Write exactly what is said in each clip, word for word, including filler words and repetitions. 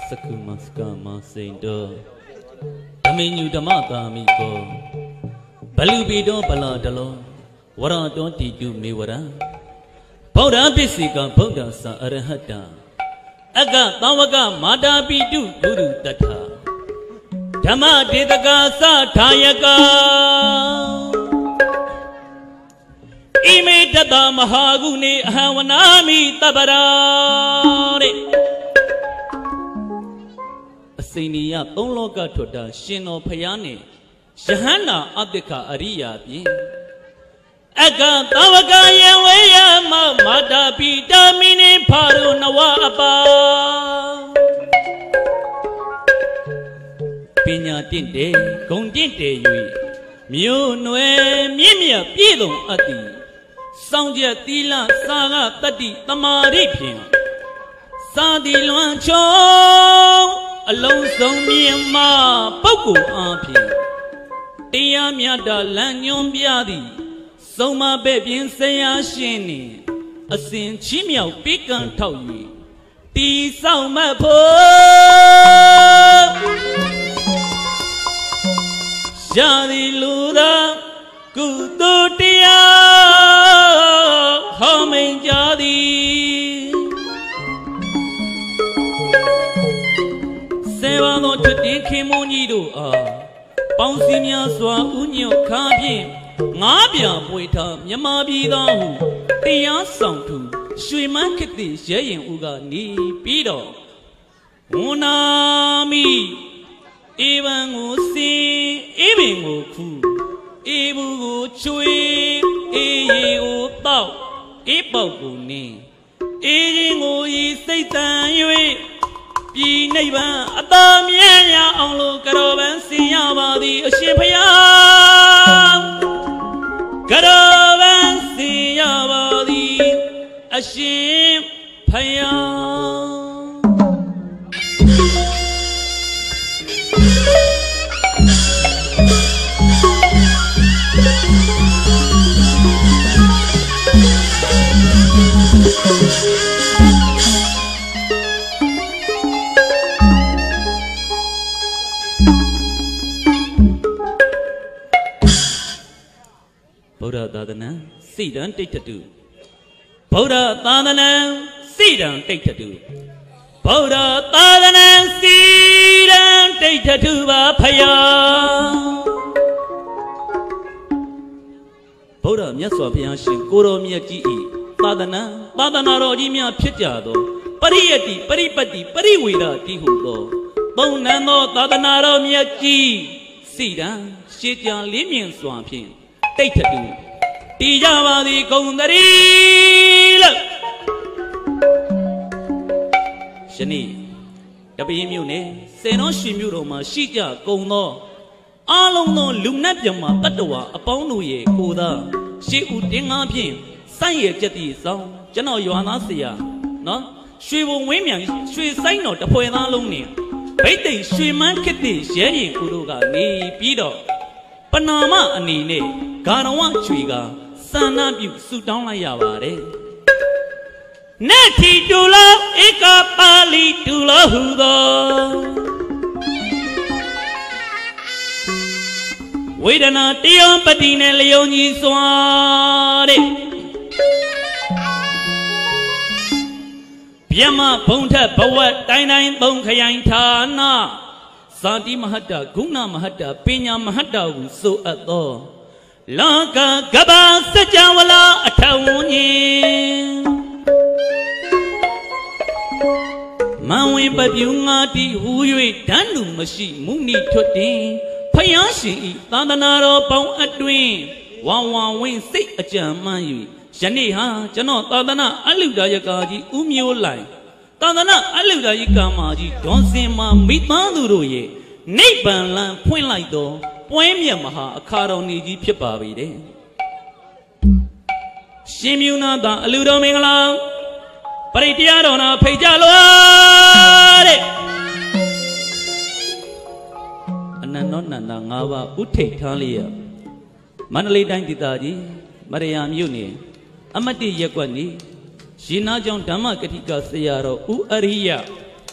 Sakumaskama Sainto Aminu Damatamico Balubido Baladalo Wara don't you me wara Poda Bisika Poda Sa Arahata Aga Tawaga Mada Bidu Guru Tata Dama Dedaga Sa Tayaka Ime Dada Mahaguni Hawanami Tabarare Seniya Tologa Toda Shino Payane Shahana Adika Ariya Bin Aga Tawaga Yawaya Mada Bida Mini Paru Nawa Abba Pinya Tinte Kondinte Yui Miu Nue Mimia Pidong Ati Sangja Tila Saga Tati Tamari Pin Sadi Luan Chong Along Song Myanmar Poku Api Tia Miada Lanyon Biadi Soma Babin Saya Shini Asin Chimiao Pikan Tauyi Ti Sao Mapo Shadi Luda Kudutia Homing Jadi Sevano Tutin Kimonido Ah Pounsimia Swa Unyo Kabin Ngabia Poita Yamabidahu Tia Santu Shuiman Kiti Shayin Uga Ni Pido Unami Even Usi Even Uku Ibu Chui Iu Tau Ipoguni Iringu Isaitan Yui Pi Neighbor Adamia Onlu Karovan Siyabadi Shipaya Karovan Siyabadi Shipaya Buddha Dadana, see don't take to do. Buddha Dadana, see don't take to do. Buddha Dadana, see don't take to do. Paya Buddha Miaswapian, Guru Miaki, Dadana, Dadana Rodimia Pitado, Pariati, Paripati, Pariwida, Tihudo, Bonano, Dadana Miaki, Sida, Shitya Limian Swampin. Take to do. Tijava the Gondari Shani Dabimune, Seno Shimuroma, Shija, Gono, Alono, Lunatiama, Patawa, upon Nuye, Koda, She Udingapin, Saye Jetty Song, General Yohanasia, no? She will women, she sign out the Poena Loni. Waiting, she man kitty, sharing Uruga, ni Pido. Panama Anine, Garawan Chuiga, Sana Bu Sudan Yavare Nati Dula, Eka Pali Dula Hudo Wait a not Tion Patina Leoni Suare Piama Ponta Poet, Dine Bonkayan Tana Santi Mahata, Guna Mahata, Pina Mahata, so at all. Lanka Gaba Sajawala Atawuni Maui Babiungati, Huyu, Dandu Mashi, Muni Toti, Payashi, Tadanaro, Pau Atwin, Wawa Win, Sik a Jamai, Shaniha, Jano, Tadana, Aluda Yakaji, Umio Lai. Tadana, Aluda Yakamaji, don't see my meat Manduruye. Neighbor land point like though, Poemia Maha, a car on the Pipabi day. Shimuna da Aludo Mingala, Paritiadona, Pejalo. And Nana Nava, Ute Talia, Manali Dangitaji, Mariam Uni, Amati Yakwani, Shina John Dama Katika Sayaro, U Aria.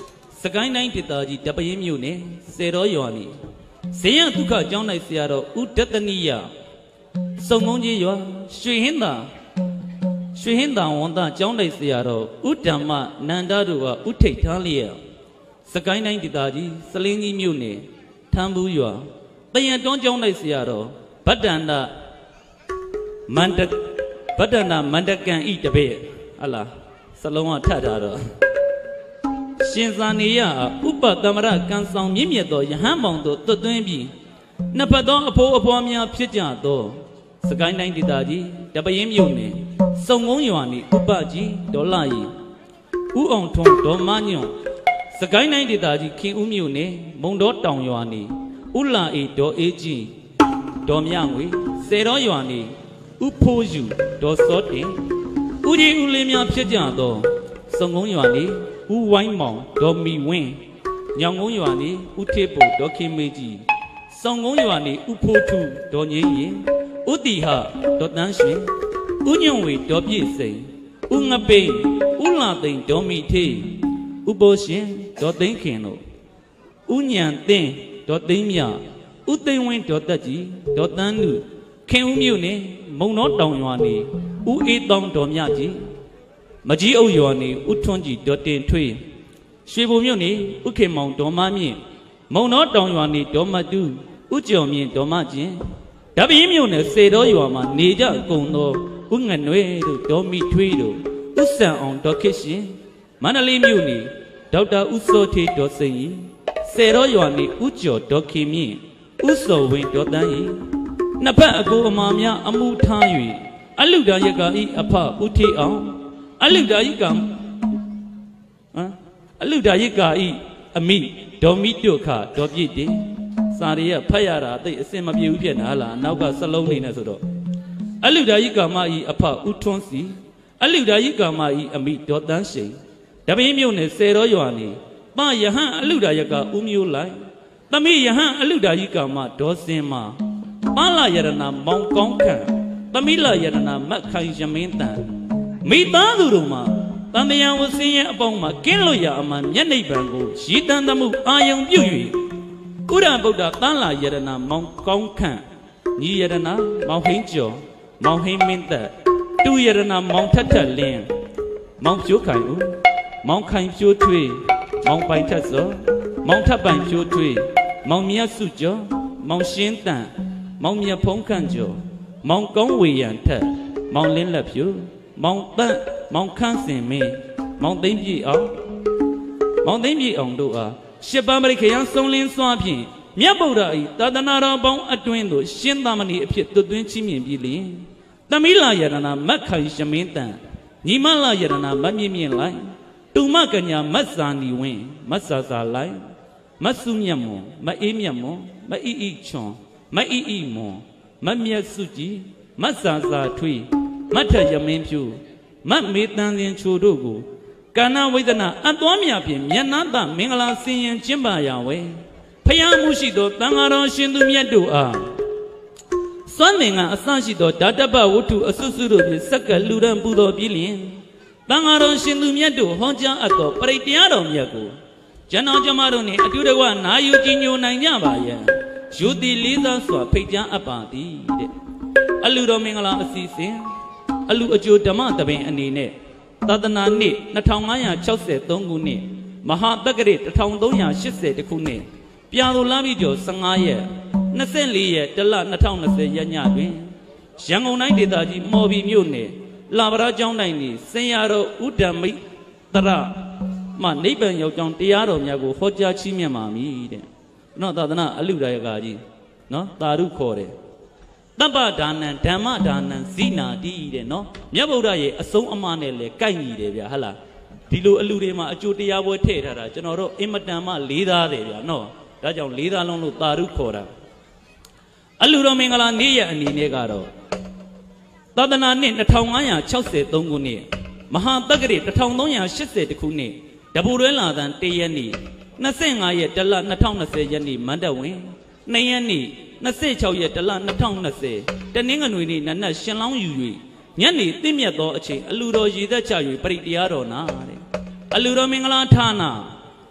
ကိုင်းတိုင်းဒေသကြီးတပင်းမြို့နယ်စေတော်ရွာနေဇေယျဒုက္ခကျောင်း၌ဆရာတော်ဦးဒတနိယစုံမုံကြီးရွာရွှေဟင်းသာရွှေဟင်းသာဝန်သားကျောင်း၌ဆရာတော်ဦးဓမ္မနန္ဒတို့ကဥထိတ်ထားလျက်စကိုင်းတိုင်းဒေသကြီးစလင်းကြီးမြို့နယ်ထမ်းဘူးရွာတယံတွန်းကျောင်း၌ဆရာတော်ဗတ္တန္တမန္တဗတ္တန္တမန္တကံဤတပည့်ဟလာစလုံးကထပ်ထားတော့ရှင်သာနေရဥပသမရကံဆောင်မြင့်မြတ်သောယဟန်ပေါင်းတို့တွတ်သွင်းပြီးနှစ်ဖက်သောအဖိုးအဖွားများဖြစ်ကြသောစကိုင်းတိုင်းဒေသကြီးတပင်းမြို့နယ်စုံကုန်းရွာနေဥပကြီးဒေါ်လာရီဥအောင်ထွန်းဒေါ်မညွန့်စကိုင်းတိုင်းဒေသကြီးခင်ဦးမြို့နယ်မုံတော်တောင်ရွာနေဥလာအေဒေါ်အေးကြီးဒေါ်မြငွေစေတော်ရွာနေဥဖိုးယူဒေါ်စောတင်ဥကြီးဦးလေးများဖြစ်ကြသောစုံကုန်းရွာနေဥဝိုင်းမောင်ဒေါ်မီဝင်းညောင်ကုန်းရွာနေဥထေပုဒေါ်ခင်မေကြီးစုံကုန်းရွာနေဥဖိုးထူဒေါ်ငင်းရင်ဥတီဟဒေါ်တန်းရှင်ဥညွန့်ဝေဒေါ်ပြည့်စိန်ဥငပိန်ဥလာသိန်ဒေါ်မီထေးဥပိုးရှင်ဒေါ်သိန်းခင်တို့ဥညံသိန်းဒေါ်သိန်းမြဥသိန်းဝင်းဒေါ်တက်ကြီးဒေါ်တန်းနုခင်ဦးမြို့နယ်မုံတော်တောင်ရွာနေဥအေးတောင်ဒေါ်မြကြီးမကြီးအုပ်ရွာနေဥထွန်းကြီးဒေါ်တင်ထွေးရွှေဘုံမြို့နေဥခေမောင်ဒေါ်မမြင့်မုံတော်တောင်ရွာနေဒေါ်မတူဥကျော်မြင့်ဒေါ်မကျင်ဓပင်းမြို့နယ်စေတော်ရွာမှာနေကြကုန်သောဥငနွဲတို့ဒေါ်မိထွေးတို့ဥဆန်အောင်ဒေါ်ခေရှင်မန္တလေးမြို့နေဒေါက်တာဥစောထေးဒေါ်စိန်ကြီးစေတော်ရွာနေဥကျော်ဒေါ်ခင်မြင့်ဥစောဝင်းဒေါ်တန်းကြီးနှစ်ဖက်အကိုအမာများအမှုထား၍အလုဒါရကဤအဖဥထေအောင်အလုဒါယိကံဟမ်အလုဒါယိကာဤအမိဒေါ်မိတုခဒေါ်ပြည့်တင်စာရီရဖတ်ရတာအသိအစင်မပြေဘူးဖြစ်နေလားနောက်ကစလုံးနေနေဆိုတော့အလုဒါယိကာမဤအဖဥထွန်းစီအလုဒါယိကာမဤအမိဒေါ်တန်းရှိန်တပင်းမြို့နယ်စေတော်ရွာနေပယဟန်အလုဒါယကဥမျိုးလိုက်သမီးယဟန်အလုဒါယိကာမဒေါ်စင်မပလာယရဏမောင်ကောင်းခန့်သမီးလာယရဏမတ်ခိုင်ရမင်းတန်မိသားစုတို့မှာတန်တရားဝဆင်းရဲအပေါင်းမှာကင်းလွတ်ရအမှန်မျက်နှိပ်ပံကိုရည်တန်သမှုအာယုံပြု၍ကုရဗုဒ္ဓတန်လာယရဏမောင်ကောင်းခန့်ညီယရဏမောင်ဟင်းကျော်မောင်ဟင်းမင်းသက်တူယရဏမောင်ထက်ထက်လင်းမောင်ဖြိုးခိုင်ဦးမောင်ခိုင်ဖြိုးထွေးမောင်ပိုင်ထက်စောမောင်ထပ်ပိုင်ဖြိုးထွေးမောင်မြတ်စုကျော်မောင်ရှင်းတန်မောင်မြတ်ဖုံးခန့်ကျော်မောင်ကောင်းဝေရန်ထက်မောင်လင်းလက်ဖြူမောင်တန့်မောင်ခန့်စင်မင်းမောင်သိမ့်ပြည်အောင်မောင်သိမ့်ပြည်အောင်တို့အားရှစ်ပါးပရိခယံစုံလင်းစွာဖြင့်မြတ်ဗုဒ္ဓ၏သာသနာတော်ပေါင်းအတွင်းသို့ရှင်းသမဏေအဖြစ်တွတ်သွင်းချီးမြှင့်ပြီးလျင်သမီးလာယရဏမတ်ခိုင်ရှမင်းတန်ညီမလာယရဏမတ်မြင့်မြင့်လိုက်တူမကညာမတ်စာနီဝင်းမတ်စာစာလိုက်မတ်စုမြတ်မွန်မအေးမြတ်မွန်မအီအီချွန်မအီအီမွန်မမြတ်စုကြည်မတ်စာစာထွေးမတ်ထရမင်းဖြူမတ်မေတန်စင်ချိုတို့ကိုကာဏဝိဒနာအသွမ်းမြဖြင့်မျက်နှာသမင်္ဂလာစင်ရင်ကျင့်ပါရဝဲဖယားမှုရှိသောတန်ဃာတော်ရှင်သူမြတ်တို့အားစွမ်းသင်္ကအစရှိသောဓာတပဝတ္ထုအစွတ်စွတို့ဖြင့်စက္ကလူရန်ပူတော်ပြီးလျင်တန်ဃာတော်ရှင်သူမြတ်တို့ဟောကြားအပ်သောပရိတရားတော်မြတ်ကိုကျွန်တော်ကျမတို့နှင့်အတူတကွနာယူကြည်ညိုနိုင်ကြပါယံယူသည်လေးစားစွာဖိတ်ကြားအပ်ပါသည်တဲ့အလူတော်မင်္ဂလာအစီအစဉ်အလူအကျိုးဓမ္မတပင်အနေနဲ့သာသနာနှစ်နှစ်ထောင်ငါးရာခြောက်ဆယ်သုံးခုနှစ်မဟာတက္ကရာတစ်ထောင်သုံးရာရှစ်ဆယ်တစ်ခုနှစ်ပြာတော်လမ်းပြီးကျော်ဆယ့်ငါးရက်နှစ်ဆယ့်လေးရက်တလနှစ်ထောင်နှစ်ဆယ်ရက်ညတွင်ရန်ကုန်တိုင်းဒေသကြီးမော်ဘီမြို့နယ်လာဗရာကျောင်းတိုင်းနေစင်ရတော်ဥဒ္ဓမိတ်တရမှနိဗ္ဗာန်ရောက်ကြောင်းတရားတော်များကိုဟောကြားချီးမြှင့်ပါမည်တဲ့နော်သာသနာအလူဒါယကကြီးနော်သာဓုခေါ်တယ်တပ္ပဒါနံဓမ္မဒါနံဇိနာတိတဲ့နော်မြတ်ဗုဒ္ဓရဲ့အဆုံးအမနဲ့လဲကိုက်ညီတယ်ဗျာဟလားဒီလိုအလူတွေမှာအကျိုးတရားပွဲထည့်ထားတာကျွန်တော်တို့အင်မတန်မှလေးသားတယ်ဗျာနော်ဒါကြောင့်လေးသားလုံးလို့သာဓုခေါ်တာအလူတော်မင်္ဂလာနေ့ရက်အနေနဲ့ကတော့သာသနာနှစ်နှစ်ထောင်ငါးရာခြောက်ဆယ်သုံးခုနှစ်မဟာတက္ကရာတစ်ထောင်သုံးရာရှစ်ဆယ်တစ်ခုနှစ်တပူတွဲလာသံတရက်နေ့နှစ်ဆယ့်ငါးရက်တလနှစ်ထောင်နှစ်ဆယ်ရက်နေ့မန္တဝင်နှစ်ရက်နေ့နှစ်ဆယ့်ခြောက်ရက်တလနှစ်ထောင်နှစ်ဆယ်တနင်္ဂနွေနေ့နတ်နတ်ရှင်လောင်းယူ၍ညနေသိမြတ်သောအချိန်အလူတော်ရည်သက်ချ၍ပရိတရားတော်နာတဲ့အလူတော်မင်္ဂလာဌာန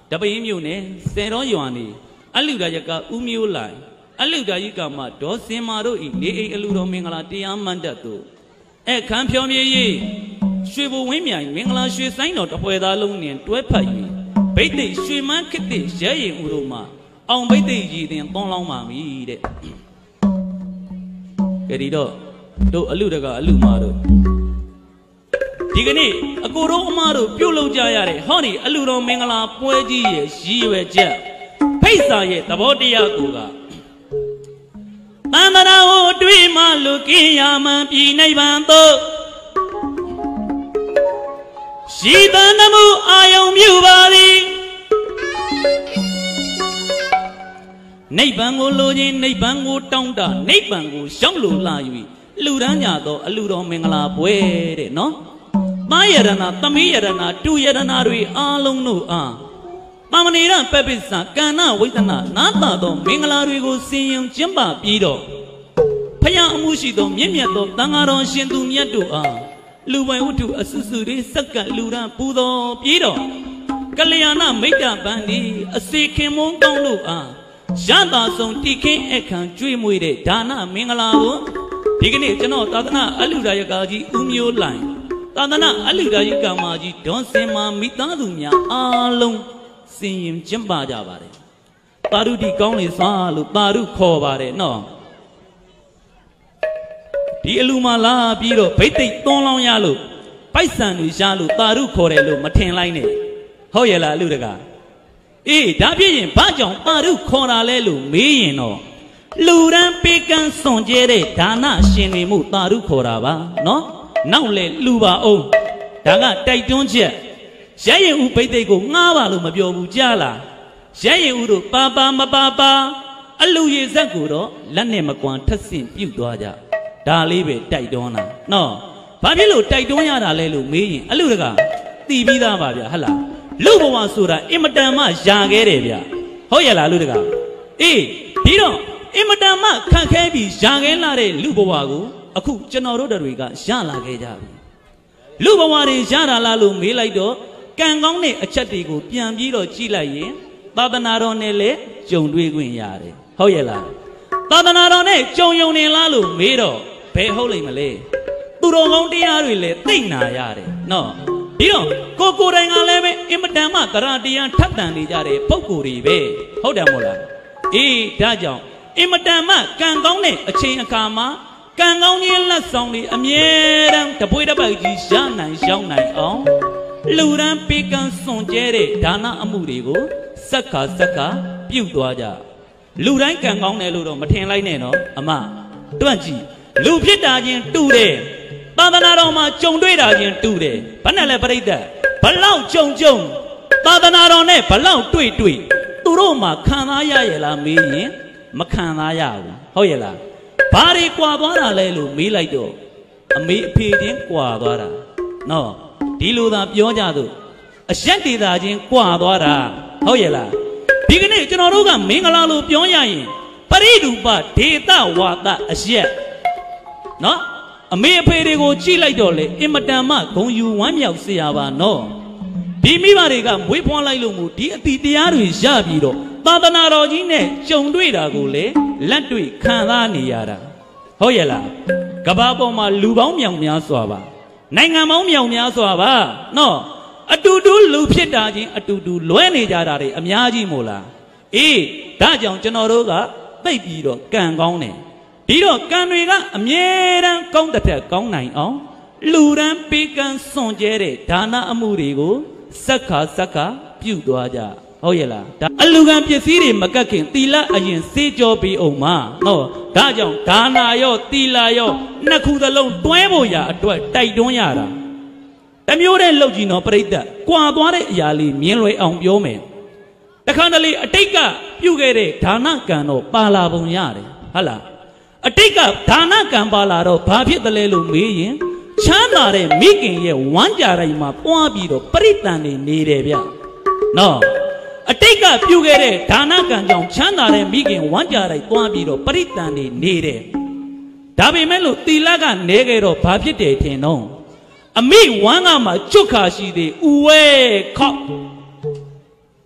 တပိမြို့နယ်စေတော်ရွာနေအလူဒါယကဦးမျိုးလိုက်အလူဒါယကမှာဒေါ်စင်မာတို့ဤနေအိမ်အလူတော်မင်္ဂလာတရားမန္တတို့အခန်းဖြောမြေရေးရွှေဘဝင်းမြိုင်မင်္ဂလာရွှေဆိုင်တော်တပွဲသားလုံးနဲ့တွဲဖက်၍ဗိတ်သိရွှေမန်းခစ်တဲ့ရဲရင်ဦးတို့မှာအောင်ဗိတ်သိရည်တင်သွန်းလောင်းပါမိတဲ့ကြဒီတော့တို့အလူတကအလူမာတို့ဒီကနေ့အကိုတို့အမတို့ပြုတ်လုံကြရတဲ့ဟောဒီအလူတော်မင်္ဂလာပွဲကြီးရဲ့ရည်ရွယ်ချက်ဖိတ်စာရဲ့သဘောတရားကိုကသန္တရာဟိုတွေးမှလူကင်းရမှန်ပြည်နိဗ္ဗာန်သို့ရှိတန်မှုအာယုံမြူပါသည်နိဗ္ဗာန်ကိုလိုချင်နိဗ္ဗာန်ကိုတောင်းတနိဗ္ဗာန်ကိုရှောက်လို့လာ၍လူရန်ကြသောအလူတော်မင်္ဂလာပွဲတဲ့နော်သားယရဏသမီးယရဏတူယရဏတွေအားလုံးတို့အားပါမဏိရပပိစ္ဆာကန္နဝိသနာနာတာသောမင်္ဂလာတွေကိုစင်ရင်ကျင်းပပြီးတော့ဖယားအမှုရှိသောမြင့်မြတ်သောသံဃာတော်ရှင်သူမြတ်တို့အားလူပိုင်ဝတ္ထုအစုစုတွေစက္ကန့်လူရန်ပူတော်ပြီးတော့ကလျာဏမိတ်တပန်းဒီအစေခင်မုန်းကောင်းတို့အားရတာဆုံးတိခင်းအခန့်ကျွေးမွေတဲ့ဒါနမင်္ဂလာကိုဒီကနေ့ကျွန်တော်သာသနာအလူဒါယကာကြီးဦးမျိုးလိုင်သာသနာအလူဒါယကာမကြီးဒေါ်စင်မာမိသားစုများအားလုံးစင်ရင်ကျင်းပကြပါတယ်ပါရုတိကောင်းလေစွာလို့ပါရုခေါ်ပါတယ်နော်ဒီအလူမလာပြီးတော့ဗိတ်သိက်သွန်းလောင်းရလို့ပိုက်ဆံတွေရှားလို့ပါရုခေါ်တယ်လို့မထင်လိုက်နဲ့ဟုတ်ရဲ့လားအလူတကာအေးဒါဖြစ်ရင်ဘာကြောင့်ပါရုခေါ်တာလဲလို့မေးရင်တော့လူရန်ပေကံစွန်ကျဲတဲ့ဒါနရှင်တွေမှုပါရုခေါ်တာပါနော်နောက်လေလူပါအောင်ဒါကတိုက်တွန်းချက်ရဲရင်ဦးဗိတ်သိက်ကိုငှားပါလို့မပြောဘူးကြားလားရဲရင်ဦးတို့ပါပါမပါပါအလူရည်ဇက်ကိုတော့လက်နဲ့မကွန်ထက်ဆင့်ပြုတ်သွားကြဒါလေးပဲတိုက်တွန်းတာနော်ဘာဖြစ်လို့တိုက်တွန်းရတာလဲလို့မေးရင်အလူတကတီးပြီးသားပါဗျာဟဟလားလူဘဝဆိုတာအင်မတန်မှယာခဲ့တယ်ဗျာဟုတ်ရဲ့လားလူတကအေးပြီးတော့အင်မတန်မှခန့်ခဲပြီးယာခဲလာတဲ့လူဘဝကိုအခုကျွန်တော်တို့တွေကရလာခဲ့ကြပြီလူဘဝတွေရတာလားလို့မေးလိုက်တော့ကံကောင်းတဲ့အချက်တွေကိုပြန်ပြီးတော့ကြည့်လိုက်ရင်သာသနာတော်နဲ့လည်းကြုံတွေ့ခွင့်ရတယ်ဟုတ်ရဲ့လားသာသနာတော်နဲ့ကြုံယုံနေလားလို့မေးတော့ဘယ်ဟုတ်လိမ့်မလဲသူတော်ကောင်းတရားတွေလည်းသိနာရတယ်နော်ပြီးတော့ကိုကိုတိုင်ကလည်းပဲအင်မတန်မှသရတရားထပ်တန်နေကြတဲ့ပုံကိုယ်တွေပဲဟုတ်တယ်မို့လားအေးဒါကြောင့်အင်မတန်မှကံကောင်းတဲ့အချိန်အခါမှာကံကောင်းခြင်းလက်ဆောင်တွေအမြဲတမ်းတပွေးတစ်ပိုက်ကြီးရနိုင်ရှောင်းနိုင်အောင်လူရန်ပေကံစွန်ကျဲတဲ့ဒါနအမှုတွေကိုစက္ခါစက္ခါပြုတ်သွားကြလူတိုင်းကံကောင်းတယ်လို့တော့မထင်လိုက်နဲ့နော်အမတွန့်ကြည့်လူဖြစ်တာချင်းတူတယ်သာသနာတော်မှာကြုံတွေ့တာချင်းတူတယ်ဘာနဲ့လဲပြိဿဘလောက်ကြုံကြုံသာသနာတော်နဲ့ဘလောက်တွေ့တွေ့သူတို့မှာခံစားရရဲ့လားမေးရင်မခံစားရဘူးဟုတ်ရဲ့လားဘာတွေကွာသွားတာလဲလို့မေးလိုက်တော့အမေအဖေချင်းကွာသွားတာနော်ဒီလိုသာပြောကြသူအရက်ဒေတာချင်းကွာသွားတာဟုတ်ရဲ့လားဒီကနေ့ကျွန်တော်တို့ကမင်္ဂလာလို့ပြောရရင်ပရိဒုပဒေတဝါဒအရက်နော်အမေအဖေတွေကိုကြည့်လိုက်တော့လေအင်မတန်မှဂုံယူဝမ်းမြောက်เสียပါနော်ဒီမိဘတွေကမွေးဖွားလိုက်လို့မို့ဒီအတိတရားတွေရပြီးတော့သာသနာတော်ကြီးနဲ့ကြုံတွေ့တာကိုလေလက်တွေ့ခံစားနေရတာဟုတ်ရဲ့လားကဘာပေါ်မှာလူပေါင်းမြောင်များစွာပါနိုင်ငံပေါင်းမြောင်များစွာပါနော်အတူတူလူဖြစ်တာချင်းအတူတူလွဲနေကြတာတွေအများကြီးမို့လားအေးဒါကြောင့်ကျွန်တော်တို့ကသိပ်ပြီးတော့ကံကောင်းတယ်ဒီတော့ကံတွေကအမြဲတမ်းကောင်းတဲ့ထက်ကောင်းနိုင်အောင်လူရန်ပေကံစွန်ကျဲတဲ့ဒါနအမှုတွေကိုစက္ခါစက္ခါပြုတ်သွားကြဟုတ်ရဲ့လားဒါအလူကံပစ္စည်းတွေမကတ်ခင်သီလအရင်စေးကြောပေးအောင်မနော်ဒါကြောင့်ဒါနာရောသီလရောနှစ်ခုသလုံးတွဲဖို့ရာအတွက်တိုက်တွန်းရတာတမျိုးတဲ့လောက်ကြီးနော်ပြိဿကွာသွားတဲ့အရာလေးမြင်လွယ်အောင်ပြောမယ်တခါတလေအတိတ်ကပြုတ်ခဲ့တဲ့ဒါနကံတော့ပါလာပုံရတယ်ဟုတ်လားအတိတ်ကဒါနကံပါလာတော့ဘာဖြစ်တယ်လဲလို့မေးရင်ချမ်းသာတဲ့မိခင်ရဲ့ဝမ်းကြတိုင်းမှာပွားပြီးတော့ပရိသန်နေနေတယ်ဗျနော်အတိတ်ကပြုခဲ့တဲ့ဒါနကံကြောင့်ချမ်းသာတဲ့မိခင်ဝမ်းကြတိုင်းပွားပြီးတော့ပရိသန်နေနေတယ်ဒါပေမဲ့လို့သီလကနေခဲ့တော့ဘာဖြစ်တယ်ထင်တော့အမိဝမ်းကမှကျွတ်ခါရှိသေးဥဝဲခောက်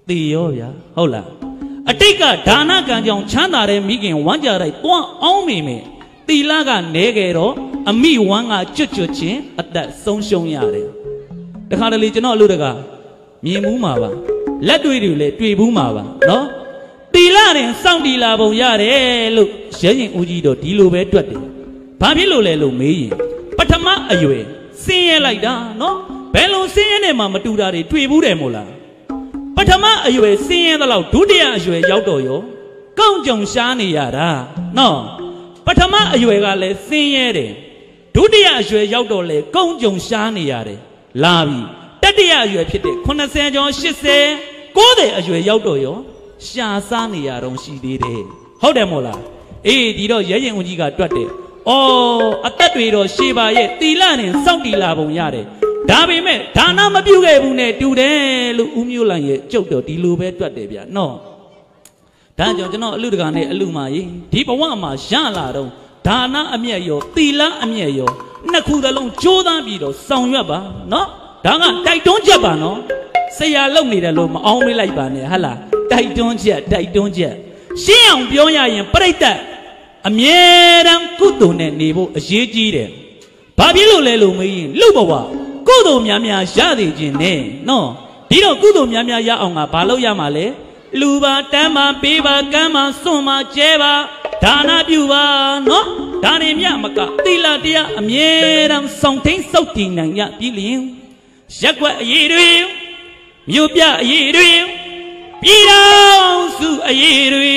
ตีโยဗျာဟုတ်လားအတိတ်ကဒါနကံကြောင့်ချမ်းသာတဲ့မိခင်ဝမ်းကြလိုက်တွန်းအောင်မိမယ်တီလာကနေခဲ့တော့အမိဝမ်းကကျွတ်ကျွတ်ချင်းအသက်ဆုံးရှုံးရတယ်တခါတလေကျွန်တော်အလို့တကမြင်မှုမှာပါလက်တွေတွေလည်းတွေ့ဘူးမှာပါနော်တီလာရင်စောင့်တီလာပုံရတယ်လို့ရဲရင်ဦးကြီးတော့ဒီလိုပဲတွက်တယ်ဘာဖြစ်လို့လဲလို့မေးရင်ပထမအရွယ်ဆင်းရဲလိုက်တာနော်ဘယ်လိုဆင်းရဲနေမှမတူတာတွေတွေ့ဘူးတယ်မို့လားပထမအရွယ်ဆင်းရဲသလောက်ဒုတိယအရွယ်ရောက်တော့ရောကောင်းကြုံရှားနေရတာနော်ပထမအရွယ်ကလည်းဆင်းရဲတယ်ဒုတိယအရွယ်ရောက်တော့လေကောင်းကြုံရှားနေရတယ်လာပြီတတိယအရွယ်ဖြစ်တဲ့ခုနှစ်ဆယ်ကျော်ရှစ်ဆယ်ကိုးဆယ်အရွယ်ရောက်တော့ရောရှားစားနေရတော့ရှိသေးတယ်ဟုတ်တယ်မို့လားအေးဒီတော့ရဲရင်ဦးကြီးကတွက်တယ်အော်အသက်တွေတော့ရှေးပါရဲ့တီလာနဲ့စောင့်တီလာပုံရတယ်ဒါပေမဲ့ဒါနမပြုတ်ခဲ့ဘူးနဲ့တူတယ်လို့ဦးမျိုးလိုင်ရဲ့ကြုတ်တော့ဒီလိုပဲတွက်တယ်ဗျာနော်ဒါကြောင့်ကျွန်တော်အလူတကာနဲ့အလူမာကြီးဒီဘဝမှာရလာတော့ဒါနအမျက်ရောတီလာအမျက်ရောနှစ်ခုသလုံးကြိုးစားပြီးတော့ဆောင်ရွက်ပါနော်ဒါကတိုက်တွန်းချက်ပါနော်ဆရာလုံနေတယ်လို့မအောင်မေးလိုက်ပါနဲ့ဟာလားတိုက်တွန်းချက်တိုက်တွန်းချက်ရှင်းအောင်ပြောရရင်ပြိတ္တအမြဲတမ်းကုသိုလ်နဲ့နေဖို့အရေးကြီးတယ်ဘာဖြစ်လို့လဲလို့မေးရင်လူဘဝကုသိုလ်များများရသေးခြင်းနဲ့နော်ဒီတော့ကုသိုလ်များများရအောင်ကဘာလို့ရမှာလဲလူပါတမ်းပါပေးပါကမ်းပါစွန့်ပါကျဲပါဒါနပြုပါနော်ဒါနေမြမကသီလတရားအမြဲတမ်းဆောင်သိမ်းစောင့်တည်နိုင်ရပြီလျင်ရက်ွက်အရေးတွေမြို့ပြအရေးတွေပြည်တော်စုအရေးတွေ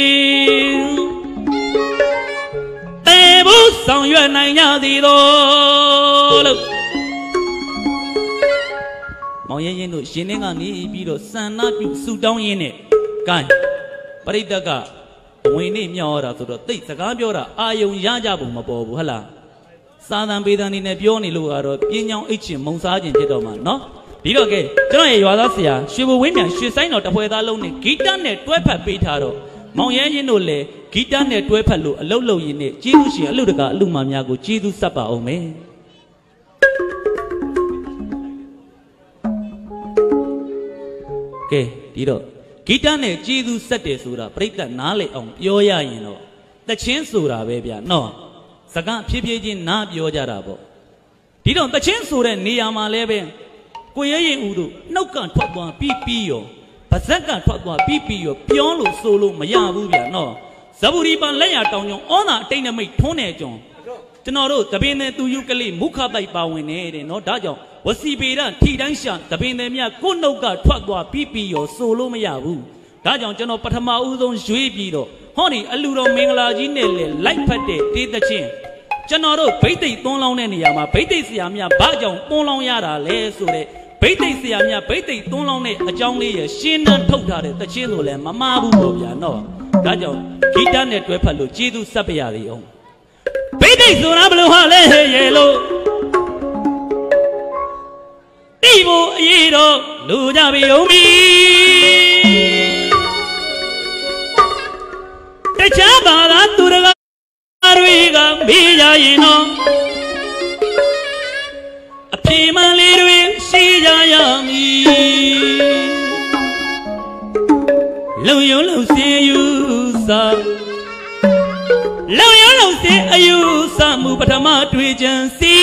တေဘူးဆောင်ရွက်နိုင်ကြသည်တော်လို့မောင်ရဲရင်တို့ရှင်နေကနေပြီးတော့စန္ဒပြုဆူတောင်းရင်းနဲ့ကဲပရိသတ်ကဝင်နေမြောက်ရတာဆိုတော့တိတ်စကားပြောတာအာယုံရကြပုံမပေါ်ဘူးဟလားစာသံပေသံနေနဲ့ပြောနေလို့ကတော့ပြင်းချောင်းအိတ်ချင်မုံစားခြင်းဖြစ်တော့မှာနော်ဒီတော့ကဲကျွန်တော်ရဲ့ရွာသားဆရာရွှေဘဝင်းမြန်ရွှေဆိုင်တော်တပွဲသားလုံးနဲ့ဂီတနဲ့တွဲဖက်ပေးထားတော့မောင်ရဲရင်တို့လည်းဂီတနဲ့တွဲဖက်လို့အလုတ်လုတ်ရင်းနဲ့ကျေးဇူးရှင်အလုတကအလုမာများကိုကျေးဇူးဆက်ပါအောင်မယ်ကဲဒီတော့ဂီတနဲ့ကျေးဇူးဆက်တယ်ဆိုတာပြိဿနားလေအောင်ပြောရရင်တော့တချင်းဆိုတာပဲဗျာနော်စကားဖြည်းဖြည်းချင်းနားပြောကြတာပေါ့ဒီတော့တချင်းဆိုတဲ့နေရာမှာလည်းပဲကိုရဲရင်ဦးတို့နှုတ်ကထွက်သွားပြီးပြီးရောပါဇက်ကထွက်သွားပြီးပြီးရောပြောလို့ဆိုလို့မရဘူးဗျာနော်ဇဗုရီပန်လက်ရတောင်ကျောင်းဩနာအတိတ်နမိတ်ထွန်းနေကြုံကျွန်တော်တို့တပင်းတဲ့သူယူကလေးမုခပိုက်ပါဝင်နေတဲ့နော်ဒါကြောင့်ဝစီပေရထီတိုင်းရှာတပင်းတဲ့မြကိုနှုတ်ကထွက်သွားပြီးပြီးရောဆိုလို့မရဘူးဒါကြောင့်ကျွန်တော်ပထမဦးဆုံးရွေးပြီးတော့ဟောဒီအလူတော်မင်္ဂလာကြီးနဲ့လေလိုက်ဖက်တဲ့တေးသချင်းကျွန်တော်တို့ဗိတ်သိက်သွန်းလောင်းတဲ့နေရာမှာဗိတ်သိက်ဆရာများဘာကြောင့်သွန်းလောင်းရတာလဲဆိုတဲ့ဗိတ်သိက်ဆရာများဗိတ်သိက်သွန်းလောင်းတဲ့အကြောင်းလေးရရှင်းနှန်းထုတ်ထားတဲ့သချင်းဆိုလဲမမှားဘူးပေါ့ဗျာနော်ဒါကြောင့်ဂီတနဲ့တွဲဖက်လို့ကျေးဇူးဆက်ပြရသေးအောင်ဗိတ်သိက်ဆိုတာဘယ်လိုဟာလဲရေလို့တိဖို့အရေးတော့လူကြပြီအောင်ပြီတခြားဘာသာသူတကားတွေကမေးကြရင်တော့အပြေမှန်လေးတွေရှိကြရမည်လုံယုံလုံစင်ယူစာလုံယုံလုံစင်အယူစာမှုပထမတွေ့ကြံစီ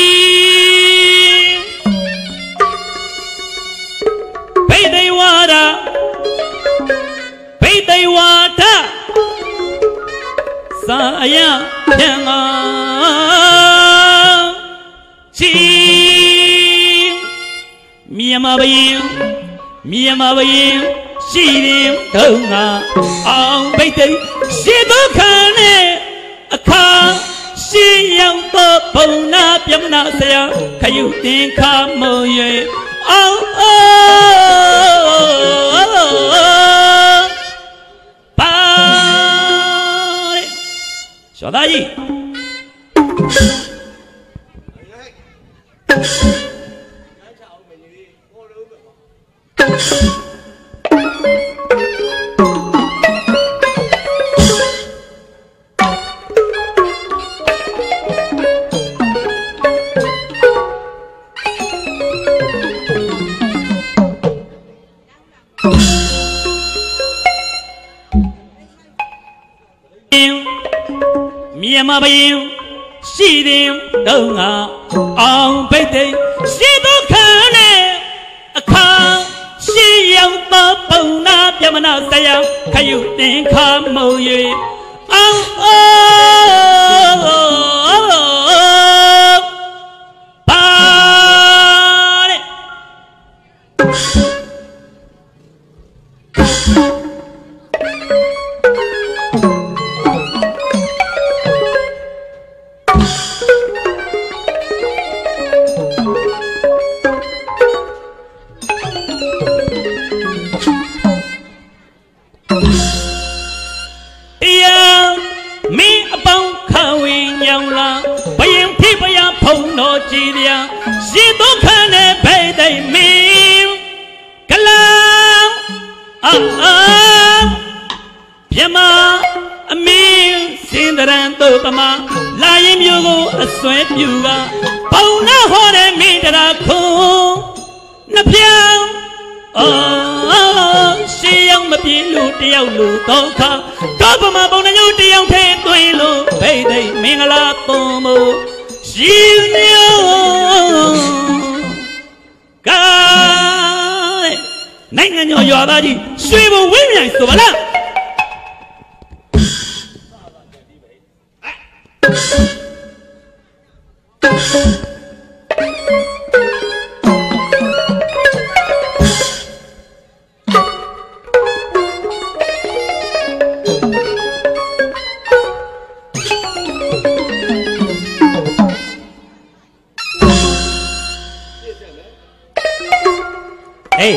ဘိသိဝါဒဘိသိဝါဒစာအယပြန်ငါချီမြန်မာဘရင်မြန်မာဘရင်ရှိရင်ထုံငါအောင်ဘိသိရှိသောခံနဲ့အခါရှင်းရောက်သောဘုံနာပြမနာဆရာခရုတင်ခါမုံ၍အောင်ပါ小大姨。 ရင်မြန်မာဘရင်ရှိတယ်တုံးကအောင်ဘိတ်သိရှိသောခံနဲ့အခါရှိရောက်သောပုံနာပြမနာဆရာခယုတင်ခါမုံ၍အောင်ပါဖုံတော်ကြည်ဗျာရေတော့ခန်းနဲ့ဘိတ်သိမင်းကလောင်အာပြမအမင်းစင်တရန်တို့ပမာလာရင်မျိုးကိုအစွဲပြူကပုံနာဟောတဲ့မိတရာခုံနှပြောင်းအော်ရှေးရောက်မပြေလို့တယောက်လူတော့ခါတော့ပမာပုံနှညို့တယောက်ထဲသွင်းလို့ဘိတ်သိမင်္ဂလာပုံမို့ရှင်ညောကဲနိုင်ငံကျော်ရွာသားကြီးရွှေဘုံဝင်းမြိုင်ဆိုပါလားHey.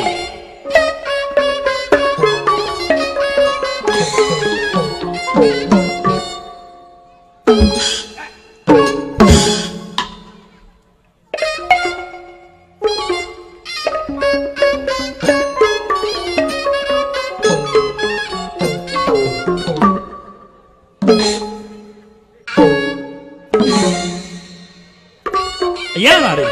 Yeah, buddy.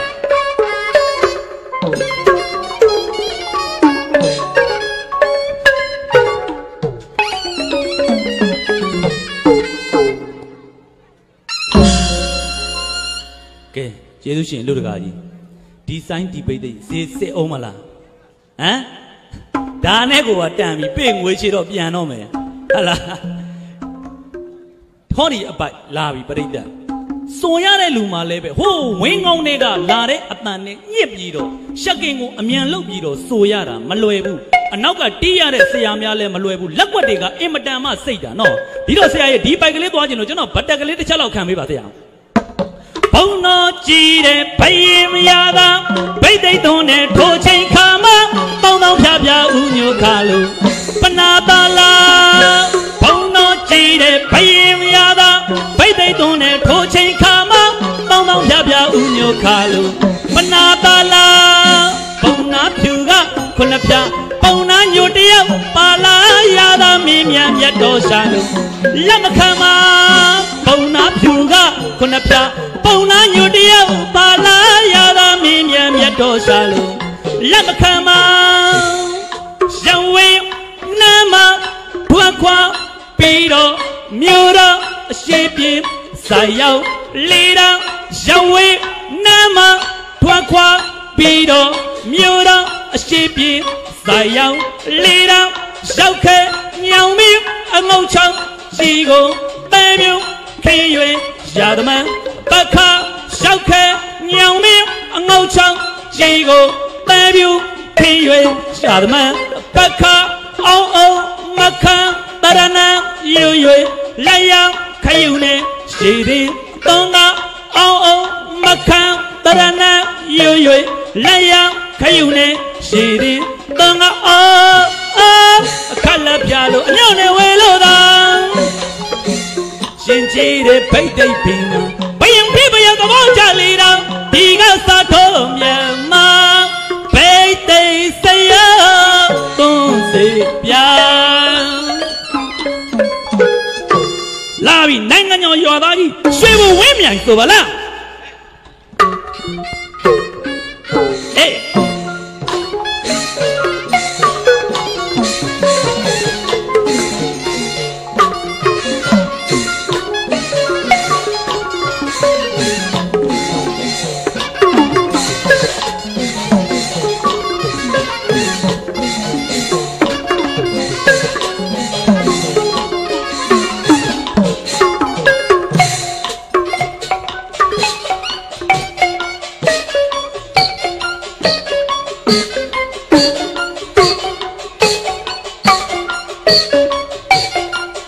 ကျေးဇူးရှင်လူတကာကြီးဒီဆိုင်ဒီပိတ်သိဈေးစစ်အောင်မလားဟမ်ဒါနဲ့ကိုကတန်ပြီးပြေငွေချေတော့ပြန်တော့မယ်ဟတ်လားထောဒီအပိုက်လာပြီပြိတ္တစွန်ရတဲ့လူမှလည်းပဲဟိုးဝင်းကောင်းတွေကလာတဲ့အတန်နဲ့ညစ်ပြီးတော့ရှက်ကင်ကိုအမြန်လုတ်ပြီးတော့စွရတာမလွယ်ဘူးအနောက်ကတီးရတဲ့ဆရာများလည်းမလွယ်ဘူးလက်ကွက်တွေကအင်မတန်မှစိတ်တာနော်ဒီတော့ဆရာရဲ့ဒီပိုက်ကလေးသွားခြင်းလို့ကျွန်တော်ဗတ်တက်ကလေးတစ်ချက်လောက်ခံပေးပါဆရာဘုံတော်ကြည်တဲ့ဘယင်မရသာဘိတ်သိက်သွန်းတဲ့ထိုချိန်ခါမှာတောင်းတောင်းဖြာဖြာဥညိုခါလို့ပနာပါလာဘုံတော်ကြည်တဲ့ဘယင်မရသာဘိတ်သိက်သွန်းတဲ့ထိုချိန်ခါမှာတောင်းတောင်းဖြာဖြာဥညိုခါလို့ပနာပါလာဘုံနာဖြူကခုနှစ်ဖြာပုံနာညိုတယောက်ပါလာရသာမင်းမြန်မြတ်တော်ရှာလို့လက်မခံမှာပုံနာဖြူကခုနှစ်ဖြာပုံနာညိုတယောက်ပါလာရသာမင်းမြန်မြတ်တော်ရှာလို့လက်မခံမှာရောင်ဝင်းနာမဘွားခွာပြီးတော့မြို့တော်အရှိပြေဆိုင်ရောက်လေးတော်ရောင်ဝင်းနာမဘွားခွာပြီးတော့မြို့တော်အရှိပြေဆိုင်ရောက်လေးတော်ရောက်ခဲညောင်မင်းအငုံချောင်းစီကိုတဲမျိုးခင်း၍ရာသမန်ပခါရောက်ခဲညောင်မင်းအငုံချောင်းစီကိုတဲမျိုးခင်း၍ရာသမန်ပခါအောင်အောင်မခန်းတရဏံယူ၍လက်ရန်ခယူနေရှိသည်သုံးကအောင်အောင်မခန်းတရဏံယူ၍လက်ရန်ခယူနေရှိသည်သုံးကအောင်အောင်အခက်လက်ပြလို့အညောင်းနဲ့ဝေလို့သာရှင်ကြီးတဲ့ဗိတ်တိတ်ပင်ဘယံပြဘယံကဘောကြလီတော်ဒီကစားတော်မြန်မာဗိတ်တိတ်စရသွန်းစေပြလာပြီနိုင်ငံကျော်ရွာသားကြီးရွှေဘုံဝင်းမြိုင်ဆိုပါလားအေး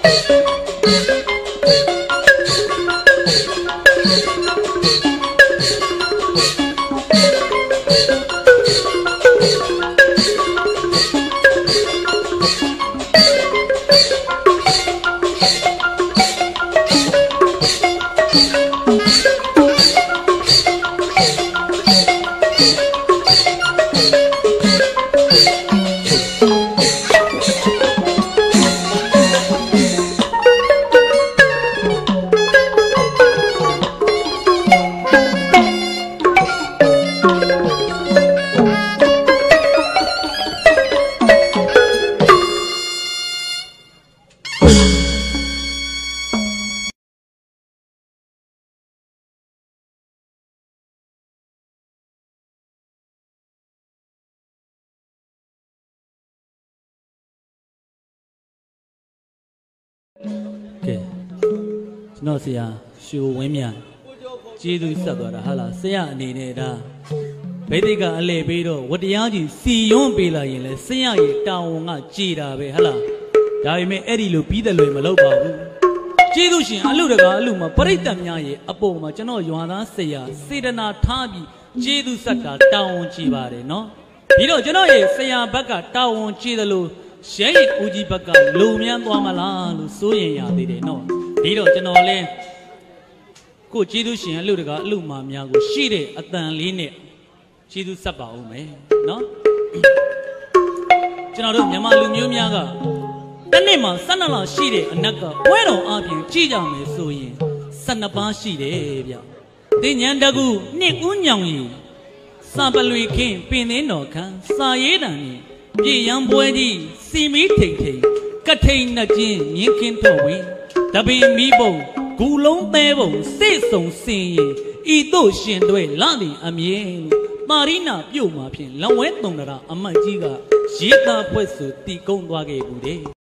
နော်ဆရာရွှေဝင်းမြန်ကျေးဇူးဆက်သွားတာဟာလားဆရာအနေနဲ့ဒါဗိသိကအလဲပေးတော့ဝတရားကြီးစီယွန်းပေးလာရင်လဲဆရာရဲ့တာဝန်ကကြည်တာပဲဟာလားဒါပေမဲ့အဲ့ဒီလိုပြီးတယ်လွယ်မလုပ်ပါဘူးကျေးဇူးရှင်အလူတကာအလူမှာပရိသတ်များရဲ့အပေါ်မှာကျွန်တော်ရွာသားဆရာစေတနာထားပြီးကျေးဇူးဆက်တာတာဝန်ကြည်ပါတယ်နော်ပြီးတော့ကျွန်တော်ရဲ့ဆရာဘက်ကတာဝန်ကြည်တယ်လို့ရဲရဲ့ဦးကြီးဘက်ကလုံမြန်းသွားမလားလို့စိုးရင်ရသေးတယ်နော်ဒီတော့ကျွန်တော်လဲကိုကျေးဇူးရှင်အလူတကာအလူမာများကိုရှိတဲ့အတန်လေးနဲ့ကျေးဇူးဆက်ပါဦးမယ်နော်ကျွန်တော်တို့မြန်မာလူမျိုးများကတနေ့မှာဆန္ဒလာရှိတဲ့အနက်ကပွဲတော်အပြင်ကြည့်ကြမယ်ဆိုရင်ဆန္ဒပါရှိတယ်ဗျတင်ញံတကူနှစ်ဦးညောင်ကြီးစာပလွေခင်းပင်သင်းတော်ခန်းစာရေးတံကြီးပြည်ရန်ပွဲကြီးစီမီထိန်ထိန်ကထိန်နှကျင်းမြင်းခင်းတော်ဝင်တပင်မီးပုံဂူလုံးသဲပုံစစ်ဆုံစင်ရင်ဤတို့ရှင်တွေလာသည်အမြင်မာရီနာပြုတ်မှာဖြင့်လဝဲတုံတရာအမတ်ကြီးကရေးသားဖွဲ့ဆိုတီကုန်းသွားခဲ့ဘူးတဲ့